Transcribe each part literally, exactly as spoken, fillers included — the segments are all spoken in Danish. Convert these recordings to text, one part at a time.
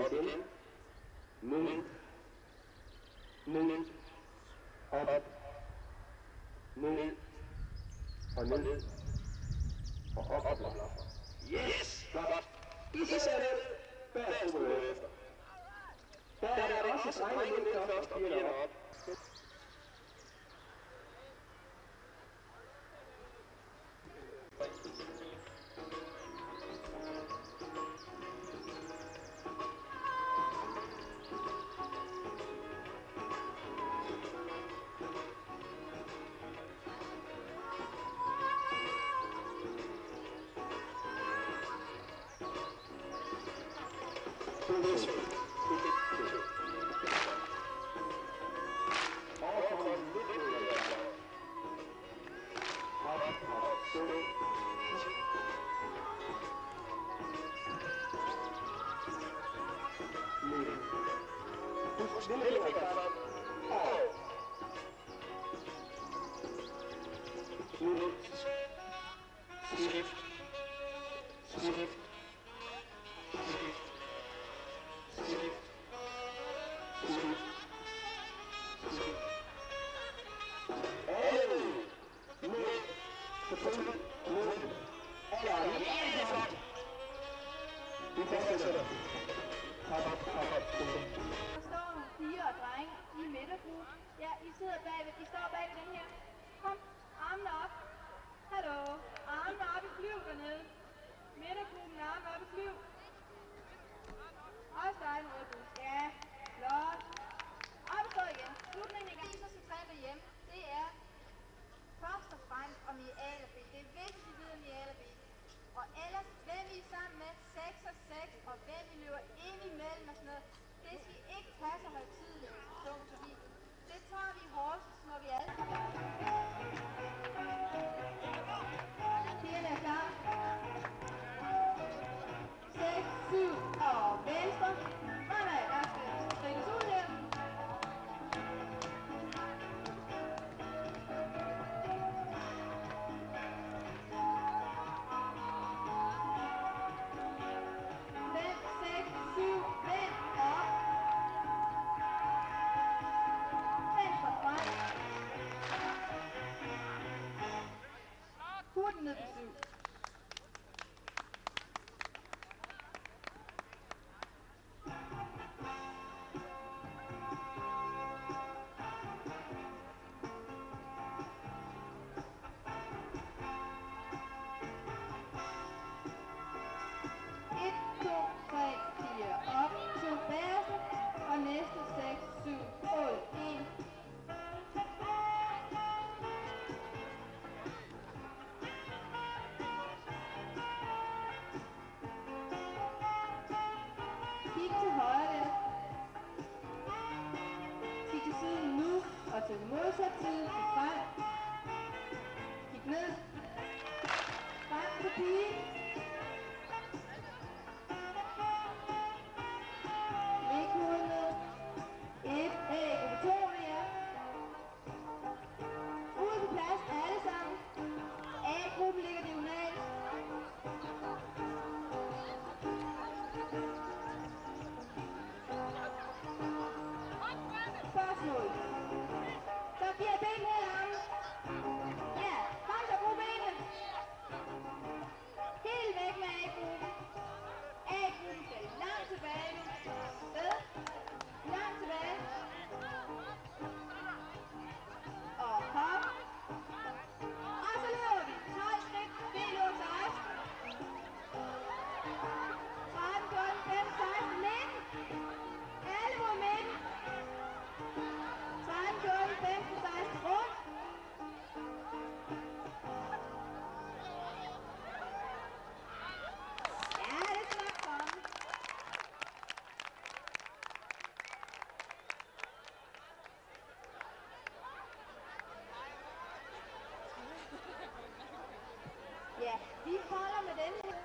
op igen. Ned. Ned. Op. Ned. Og ned. Og op og blot. Yes! Godt. I skal sætte ned. Bær skubbet efter. Der er der også drenge ned først og pigerne op. Vi holder med den her.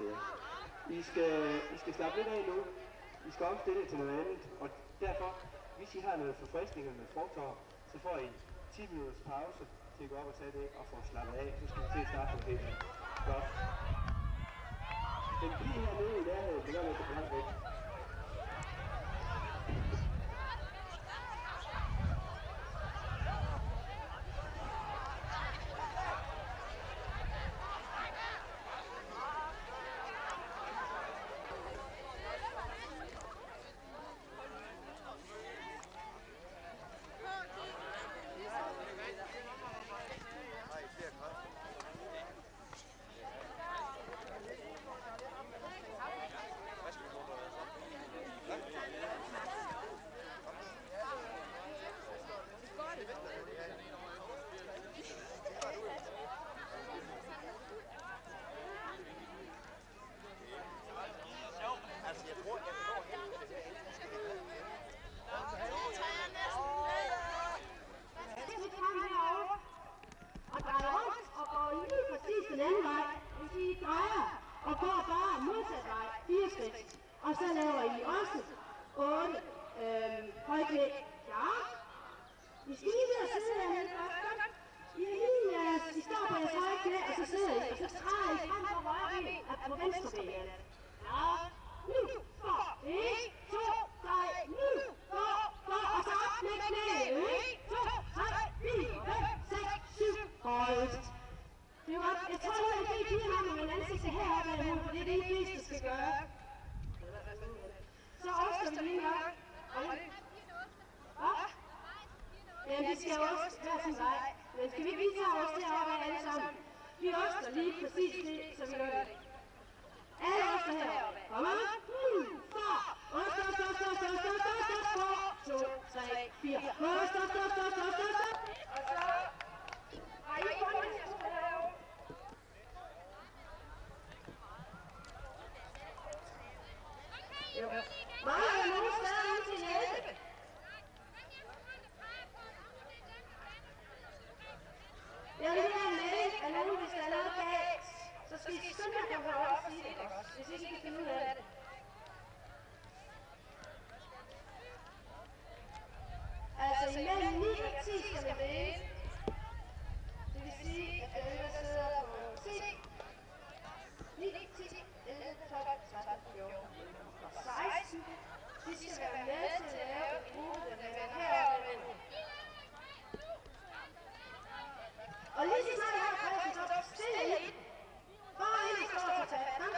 Ja. I skal, I skal slappe lidt af nu. I skal omstille til noget andet, og derfor Hvis I har noget forfriskninger med frugter, så får I ti minutters pause til at gå op og tage det og få slappet af. Så skal vi til at starte på det her. Godt. Den pige her nede i nærheden, den er lidt for langt væk. Og så laver I også otte øh, højknæ. Ja. I skal lige ved at sidde herhen først. Godt. I er lige jeres, I står på jeres højknæ, og så sidder I, og så træder I frem på højre ben, og på venstre ben. Ja. Nu, for, en, to, tre, nu, for, for, og så op med knæet. en, to, tre, fire, fem, seks, syv, højst. Det er godt. Jeg tror, at jeg fik har med min ansigte heroppe af hovedet, for det er det, I fleste skal gøre. Så oster vi lige nok. Hvad? Ja, vi skal oste hver sin vej. Men skal vi ikke lige tage ost heroppe af alle sammen? Vi oster lige præcis det, som vi gør det. Alle oster heroppe. Kom op. Så. Ost, ost, ost, ost, ost, ost, ost, ost, ost. to, tre, fire. Ost, ost, ost, ost, ost, ost, ost. Og så har I fundet til at spille herovre. Jo. Mangler der nogen steder ud til hjælpe? Jeg vil have en melding af nogen, hvis der er noget galt. Så skal I skynde jer komme herop og sige det også, hvis ikke I kan finde ud af det. Altså imellem ni og ti skal man læse. Det vil sige, at dem, der sidder på ti, ni, ti, elleve, tolv, tretten, fjorten, seksten, de skal være med til at lave en uge, der vil være heroppe imellem. Og lige så snart jeg har kredsen, så stille i. Bare ind og stå og tage. Kom.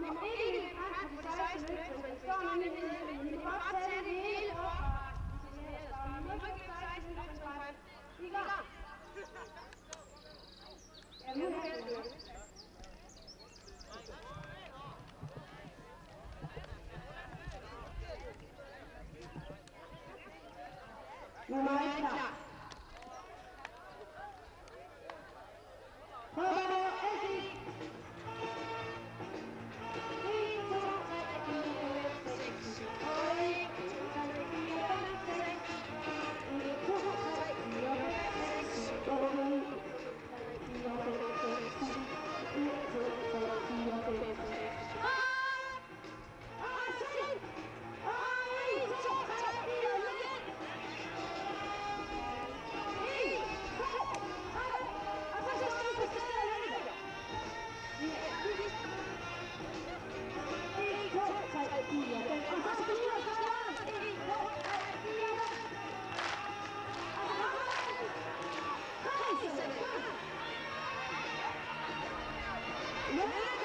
kommer ikke frem til det sekstende løft, men det står nemlig nede, men I kan godt tage det hele op. Vi må ikke give seksten løft frem. I er klar? Ja, nu er det. Nu er jeg klar. Prøv at gå, Elsie. en, to, tre, fire, fem, seks, syv, otte, en, to, tre, fire, fem, seks. en, to, tre, fire, fem, seks, syv, otte, en, to, tre, fire, fem, seks, syv, en, to, tre, fire, fem, seks. Og se! Og en, to, tre, fire, igen! en, to, tre, og så skal du på stedet her. en, to, tre, fire, fem, og så skal du på stedet. en, to, tre, fire, fem. Og så kommer den. Kom, så kom.